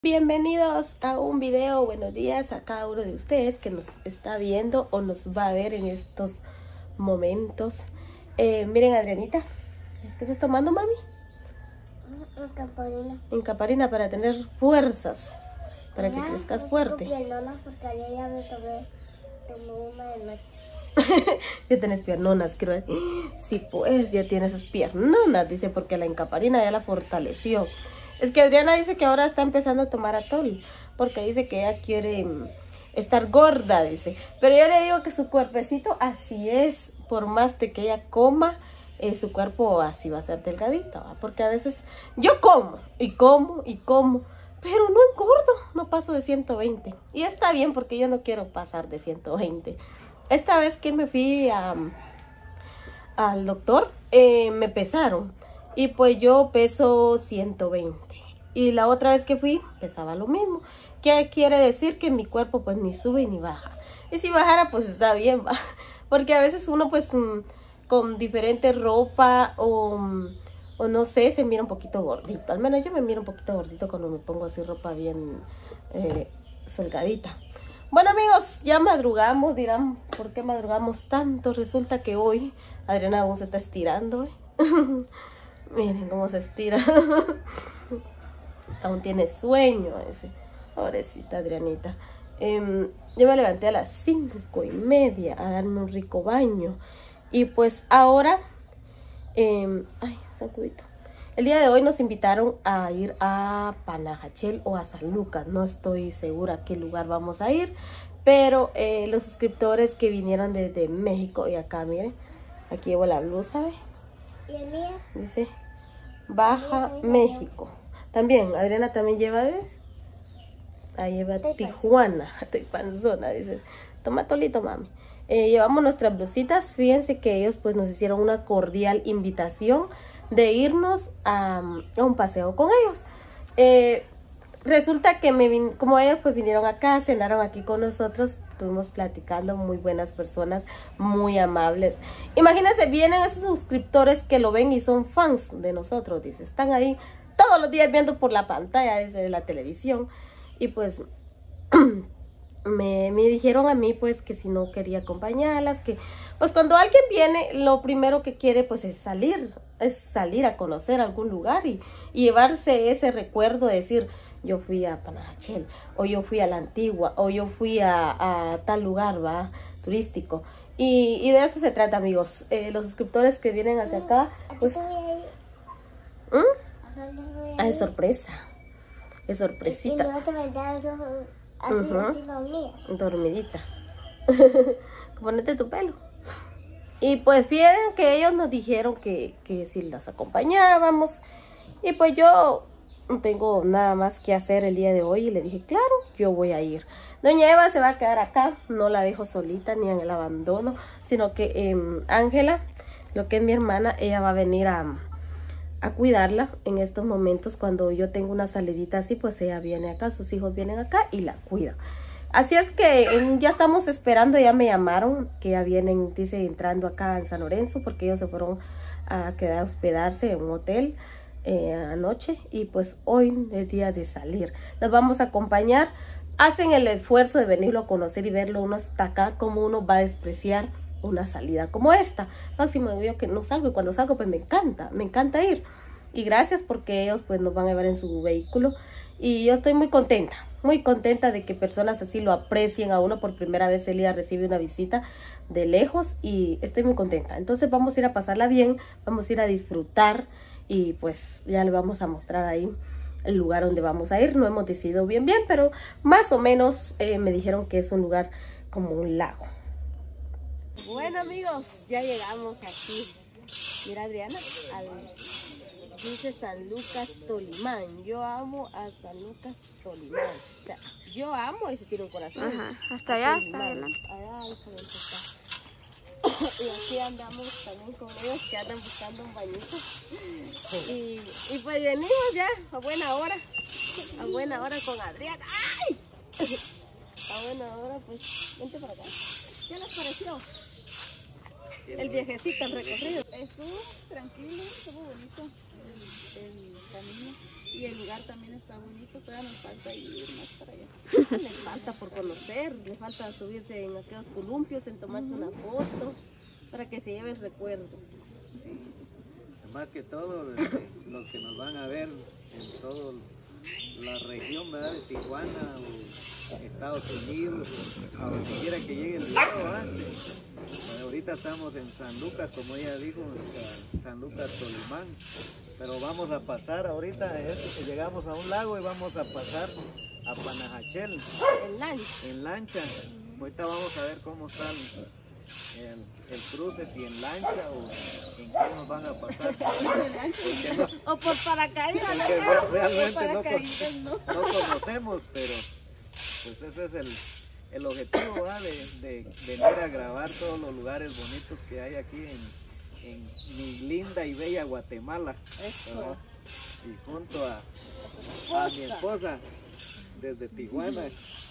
Bienvenidos a un video, buenos días a cada uno de ustedes que nos está viendo o nos va a ver en estos momentos. Miren, Adrianita, ¿qué estás tomando, mami? Encaparina. Encaparina para tener fuerzas, para que crezcas fuerte. Piernonas porque ayer ya me tomé una de noche. Ya tenés piernonas, quiero ver. Sí, pues, ya tienes esas piernonas, dice, porque la encaparina ya la fortaleció. Es que Adriana dice que ahora está empezando a tomar atol, porque dice que ella quiere estar gorda, dice. Pero yo le digo que su cuerpecito así es, por más de que ella coma, su cuerpo así va a ser delgadita, ¿va? Porque a veces yo como, pero no engordo, no paso de 120. Y está bien, porque yo no quiero pasar de 120. Esta vez que me fui al doctor, me pesaron. Y pues yo peso 120. Y la otra vez que fui, pesaba lo mismo. ¿Qué quiere decir? Que mi cuerpo pues ni sube ni baja. Y si bajara pues está bien, ¿va? Porque a veces uno pues con diferente ropa o no sé, se mira un poquito gordito. Al menos yo me miro un poquito gordito cuando me pongo así ropa bien holgadita. Bueno, amigos, ya madrugamos. Dirán, ¿por qué madrugamos tanto? Resulta que hoy Adriana aún se está estirando. Miren cómo se estira. Aún tiene sueño ese. Pobrecita Adrianita. Yo me levanté a las 5:30 a darme un rico baño. Y pues ahora, ay, sacudito. El día de hoy nos invitaron a ir a Panajachel o a San Lucas. No estoy segura a qué lugar vamos a ir. Pero los suscriptores que vinieron desde México y acá, miren. Aquí llevo la blusa, ¿ve? ¿Y el mío? Dice Baja México. También, Adriana también lleva, ¿ves? Ahí lleva Tijuana, estoy panzona, dice. Toma tolito, mami. Llevamos nuestras blusitas. Fíjense que ellos pues nos hicieron una cordial invitación de irnos a un paseo con ellos. Resulta que como ellos pues vinieron acá, cenaron aquí con nosotros, estuvimos platicando, muy buenas personas, muy amables. Imagínense, vienen esos suscriptores que lo ven y son fans de nosotros, dice, están ahí todos los días viendo por la pantalla desde la televisión. Y pues me dijeron a mí pues que si no quería acompañarlas, que pues cuando alguien viene lo primero que quiere pues es salir a conocer algún lugar y llevarse ese recuerdo de decir, yo fui a Panajachel, o yo fui a la Antigua, o yo fui a tal lugar, va, turístico. Y de eso se trata, amigos. Los suscriptores que vienen hacia acá, pues... es sorpresa. Es sorpresita. Y no te metas así dormida. Dormidita. Ponete tu pelo. Y pues fíjense que ellos nos dijeron que si las acompañábamos. Y pues yo no tengo nada más que hacer el día de hoy. Y le dije, claro, yo voy a ir. Doña Eva se va a quedar acá. No la dejo solita ni en el abandono. Sino que Ángela, lo que es mi hermana, ella va a venir a cuidarla en estos momentos. Cuando yo tengo una salidita así, pues ella viene acá, sus hijos vienen acá y la cuidan. Así es que ya estamos esperando, ya me llamaron, que ya vienen, dice, entrando acá en San Lorenzo, porque ellos se fueron a quedar a hospedarse en un hotel anoche, y pues hoy es día de salir. Los vamos a acompañar. Hacen el esfuerzo de venirlo a conocer y verlo uno hasta acá, como uno va a despreciar una salida como esta. Máximo yo que no salgo, y cuando salgo pues me encanta ir. Y gracias porque ellos pues nos van a llevar en su vehículo. Y yo estoy muy contenta de que personas así lo aprecien a uno. Por primera vez Elida recibe una visita de lejos y estoy muy contenta. Entonces vamos a ir a pasarla bien, vamos a ir a disfrutar y pues ya le vamos a mostrar ahí el lugar donde vamos a ir. No hemos decidido bien, pero más o menos me dijeron que es un lugar como un lago. Bueno, amigos, ya llegamos aquí. Mira, Adriana, dice San Lucas Tolimán. Yo amo a San Lucas Tolimán. O sea, yo amo y se tiene un corazón. Ajá, hasta allá, Tolimán. hasta adelante. Allá está. Y aquí andamos también con ellos que andan buscando un bañito. Y pues venimos ya a buena hora. A buena hora con Adriana. ¡Ay! A buena hora, pues, vente para acá. ¿Qué les pareció? El viajecito, el recorrido. Estuvo tranquilo, estuvo bonito el camino. Y el lugar también está bonito, todavía nos falta ir más para allá. Le falta por conocer, le falta subirse en aquellos columpios, en tomarse una foto, para que se lleven recuerdos. Más que todo, los que nos van a ver en toda la región, ¿verdad? De Tijuana o Estados Unidos, a donde quiera que llegue el video, ¿verdad? Ahorita estamos en San Lucas, como ella dijo, en San Lucas, Tolimán, pero vamos a pasar ahorita, llegamos a un lago y vamos a pasar a Panajachel en lancha. Ahorita vamos a ver cómo está el cruce, si en lancha o en qué nos van a pasar. O por paracaídas, realmente no conocemos, pero pues ese es el objetivo, ¿verdad? de venir a grabar todos los lugares bonitos que hay aquí en mi linda y bella Guatemala, ¿verdad? Y junto a mi esposa desde Tijuana,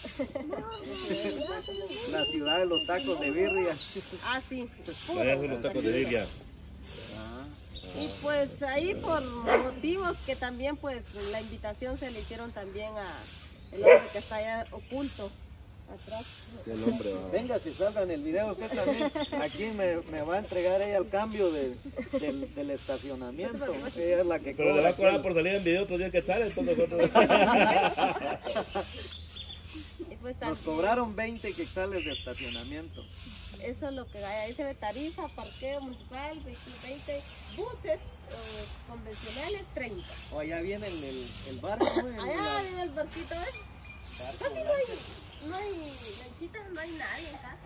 la ciudad de los tacos de birria. Ah, sí. Allá son los tacos de birria. Y pues ahí por motivos que también pues la invitación se le hicieron también a el hombre que está allá oculto atrás. ¿Qué nombre va? Venga, si salga en el video usted también, aquí me va a entregar ella el cambio del estacionamiento. Ella es la que Pero le va a cobrar aquí. por salir en video otro día que sale, entonces nosotros... Y pues Nos cobraron 20 quetzales de estacionamiento. eso es lo que hay. Ahí se ve tarifa, parqueo municipal, vehículos 20, buses convencionales 30. O allá viene el barco, ¿no? Allá viene el barquito, ¿ves? Casi no hay lanchitas, no hay nadie en casa.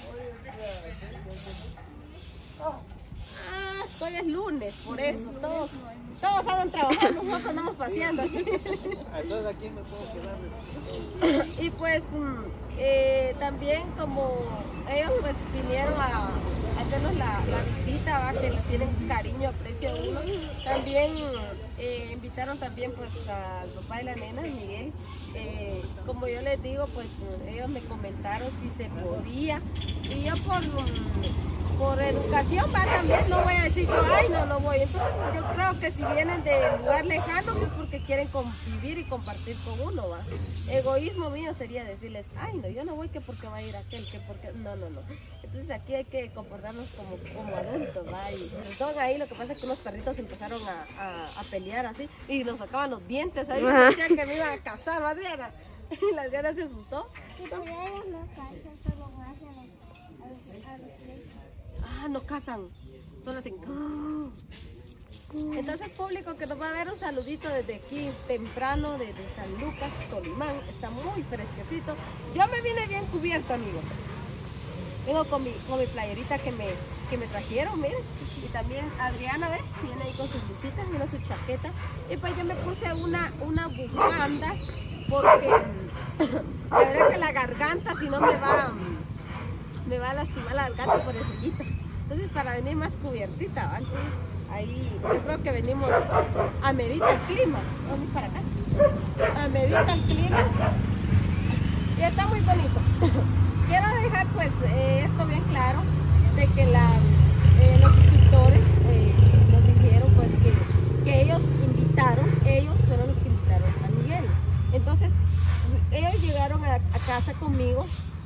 Ah, hoy es lunes, por eso todos andan trabajando, nosotros andamos paseando aquí. Entonces aquí me puedo quedar. Y pues también como ellos pues vinieron a hacernos la visita, ¿va? Que les tienen cariño, aprecio a uno, también invitaron también pues al papá de la nena, Miguel. Como yo les digo, pues ellos me comentaron si se podía, y yo por educación va también, no voy a decir yo, ay no voy. Entonces yo creo que si vienen de lugar lejano es porque quieren convivir y compartir con uno, va. Egoísmo mío sería decirles, ay no, yo no voy que porque va a ir aquel, que porque, no. Entonces aquí hay que comportarnos como adultos, va. Y entonces ahí lo que pasa es que unos perritos empezaron a pelear así y nos sacaban los dientes ahí, decían que me iban a cazar, ¿va, Adriana? Y la Adriana se asustó. Ah, no cazan, solo hacen. Entonces, público que nos va a ver, un saludito desde aquí temprano, desde San Lucas, Tolimán. Está muy fresquecito. Yo me vine bien cubierto, amigos. Vengo con mi playerita que me trajeron, miren. Y también Adriana, ¿ves? Viene ahí con sus blusitas, viene su chaqueta. Y pues yo me puse una bufanda porque la verdad que la garganta, si no me va a lastimar la garganta por el frillito. Entonces para venir más cubiertita, ¿va? Entonces ahí yo creo que venimos a medir el clima. Vamos para acá. A medir el clima. Y está muy bonito. Quiero dejar pues esto bien claro, de que los suscriptores nos dijeron pues que ellos fueron los que invitaron a Miguel. Entonces ellos llegaron a casa conmigo.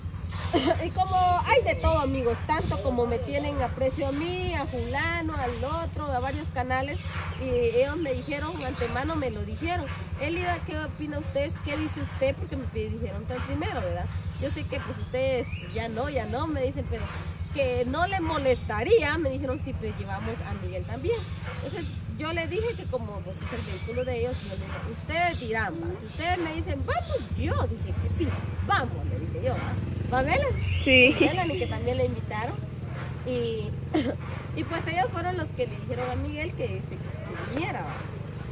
Y como hay de todo, amigos, tanto como me tienen aprecio a mí, a fulano, al otro, a varios canales, y ellos me dijeron, antemano me lo dijeron, Elida, ¿qué opina usted? ¿Qué dice usted? Porque me dijeron tan primero, ¿verdad? Yo sé que pues ustedes ya no, me dicen, pero que no le molestaría, me dijeron, sí, pues llevamos a Miguel también. Entonces yo les dije que como pues es el vehículo de ellos, yo les dije, ustedes dirán, ¿va? Si ustedes me dicen, vamos, yo dije que sí, vamos, le dije yo, ¿va? ¿Va, Melan? Sí. Melan, y que también le invitaron. Y pues ellos fueron los que le dijeron a Miguel que se viniera, ¿va?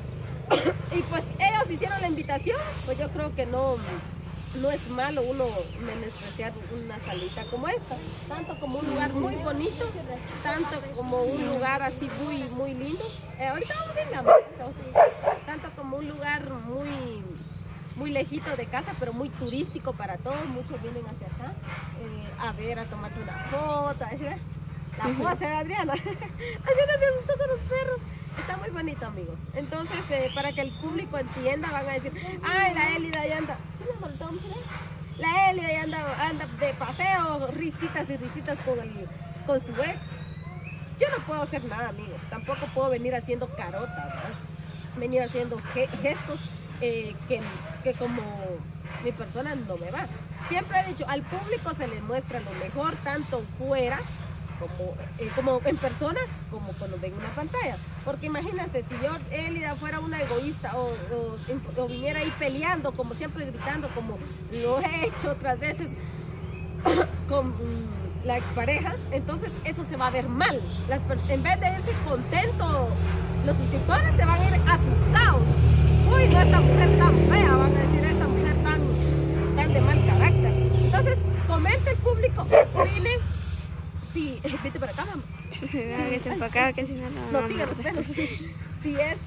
Y pues ellos hicieron la invitación, pues yo creo que no es malo uno menospreciar una salita como esta, tanto como un lugar muy bonito, tanto como un lugar así muy lindo. Ahorita vamos a ir, mi amor, tanto como un lugar muy lejito de casa, pero muy turístico para todos. Muchos vienen hacia acá a ver, a tomarse una foto, la pose de Adriana. Adriana se asustó con los perros. Está muy bonito, amigos. Entonces, para que el público entienda, van a decir, ay, la Elida ya anda. ¿Sí, mi amor? ¿Vamos a ver? La Elida ya anda de paseo, risitas y risitas con su ex. Yo no puedo hacer nada, amigos. Tampoco puedo venir haciendo carotas, ¿verdad? Venir haciendo gestos que como mi persona no me va. Siempre he dicho, al público se le muestra lo mejor, tanto fuera como en persona, como cuando ven una pantalla. Porque imagínense, si yo, Elida, fuera una egoísta o viniera ahí peleando, como siempre gritando, como lo he hecho otras veces con la expareja, entonces eso se va a ver mal. En vez de irse contentos, los suscriptores se van a ir asustados. Uy, no, esta mujer tan fea, van a decir, esta mujer tan de mal carácter. Entonces, comente el público, opine. Sí, vete para acá, mamá. Que se enfocaba, que si no, no sigue los pelos. Si es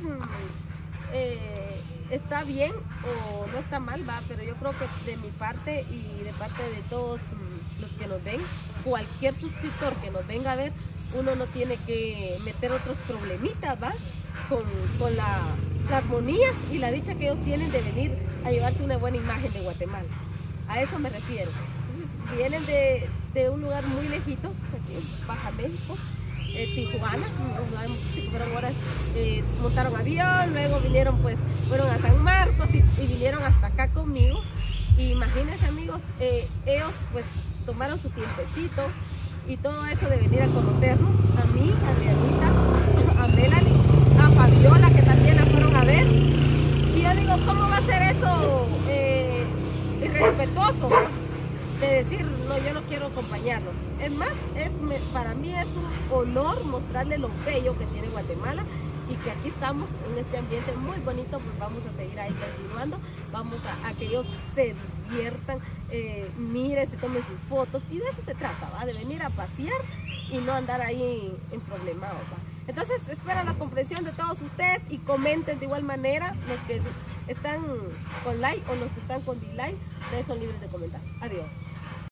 está bien o no está mal, va, pero yo creo que de mi parte y de parte de todos los que nos ven, cualquier suscriptor que nos venga a ver, uno no tiene que meter otros problemitas, va, con la armonía y la dicha que ellos tienen de venir a llevarse una buena imagen de Guatemala. A eso me refiero. Entonces vienen de un lugar muy lejitos, aquí en Baja México, Tijuana, fueron horas, montaron avión, luego fueron a San Marcos y vinieron hasta acá conmigo. Y imagínense, amigos, ellos pues tomaron su tiempecito y todo eso de venir a conocernos, a mí, a mi Anita, a Melanie, a Fabiola, que también la fueron a ver. Y yo digo, ¿cómo va a ser eso irrespetuoso? De decir, no, yo no quiero acompañarlos. Es más, para mí es un honor mostrarles lo bello que tiene Guatemala y que aquí estamos en este ambiente muy bonito, pues vamos a seguir ahí continuando, vamos a que ellos se diviertan, miren, se tomen sus fotos y de eso se trata, ¿va? De venir a pasear y no andar ahí en problemados, ¿va? Entonces, espero la comprensión de todos ustedes y comenten de igual manera. Los que están con like o los que están con dislike, ustedes son libres de comentar. Adiós.